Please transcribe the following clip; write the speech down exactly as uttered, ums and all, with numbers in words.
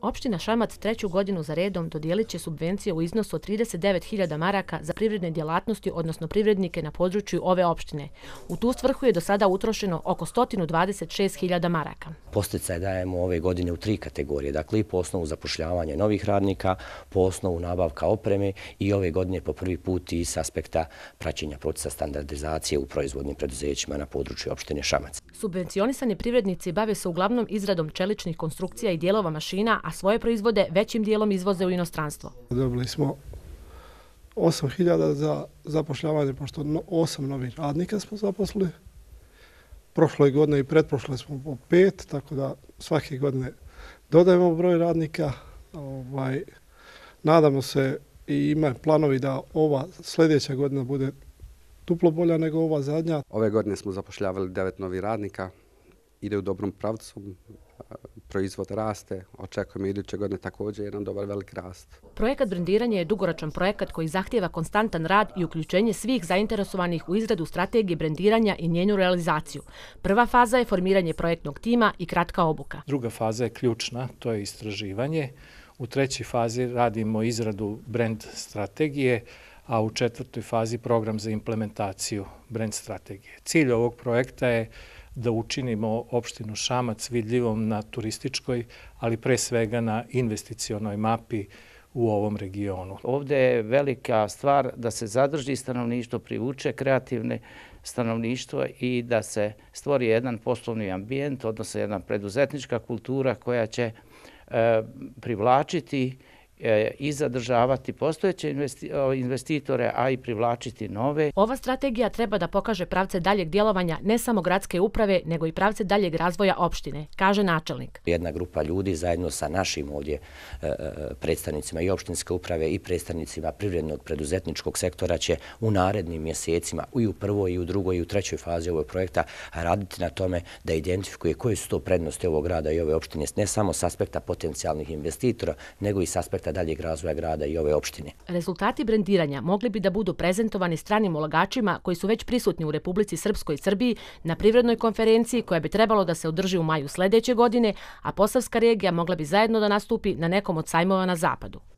Opština Šamac treću godinu za redom dodijelit će subvencije u iznosu od trideset devet hiljada maraka za privredne djelatnosti, odnosno privrednike na području ove opštine. U tu svrhu je do sada utrošeno oko sto dvadeset šest hiljada maraka. Podsticaj dajemo ove godine u tri kategorije, dakle i po osnovu zapošljavanja novih radnika, po osnovu nabavka opreme i ove godine po prvi put i s aspekta praćenja procesa standardizacije u proizvodnim preduzećima na području opštine Šamac. Subvencionisani privrednici bave se uglavnom izradom čeličnih konstrukcija i dijelova mašina, a svoje proizvode većim dijelom izvoze u inostranstvo. Dobili smo osam hiljada za zapošljavanje, pošto osam novih radnika smo zaposlili. Prošle godine i pretprošle smo po pet, tako da svake godine dodajemo broj radnika. Ovaj, nadamo se i ima planovi da ova sljedeća godina bude duplo bolja nego ova zadnja. Ove godine smo zapošljavali devet novih radnika, ide u dobrom pravcu, proizvod raste, očekujemo iduće godine također jedan dobar veliki rast. Projekat brendiranja je dugoročan projekat koji zahtijeva konstantan rad i uključenje svih zainteresovanih u izradu strategije brendiranja i njenu realizaciju. Prva faza je formiranje projektnog tima i kratka obuka. Druga faza je ključna, to je istraživanje. U trećoj fazi radimo izradu brend strategije, a u četvrtoj fazi program za implementaciju brend strategije. Cilj ovog projekta je da učinimo opštinu Šamac vidljivom na turističkoj, ali pre svega na investicionoj mapi u ovom regionu. Ovdje je velika stvar da se zadrži stanovništvo, privuče kreativne stanovništvo i da se stvori jedan poslovni ambijent, odnosno jedna preduzetnička kultura koja će e, privlačiti i zadržavati postojeće investitore, a i privlačiti nove. Ova strategija treba da pokaže pravce daljeg djelovanja ne samo gradske uprave, nego i pravce daljeg razvoja opštine, kaže načelnik. Jedna grupa ljudi zajedno sa našim ovdje predstavnicima i opštinske uprave i predstavnicima privrednog preduzetničkog sektora će u narednim mjesecima i u prvoj, i u drugoj, i u trećoj fazi ovog projekta raditi na tome da identifikuje koje su to prednosti ovog grada i ove opštine, ne samo s aspekta potencijalnih investitora, nego i s aspekta daljeg razvoja grada i ove opštine. Rezultati brendiranja mogli bi da budu prezentovani stranim ulagačima koji su već prisutni u Republici Srpskoj i Srbiji na privrednoj konferenciji koja bi trebalo da se održi u maju sljedeće godine, a Posavska regija mogla bi zajedno da nastupi na nekom od sajmova na zapadu.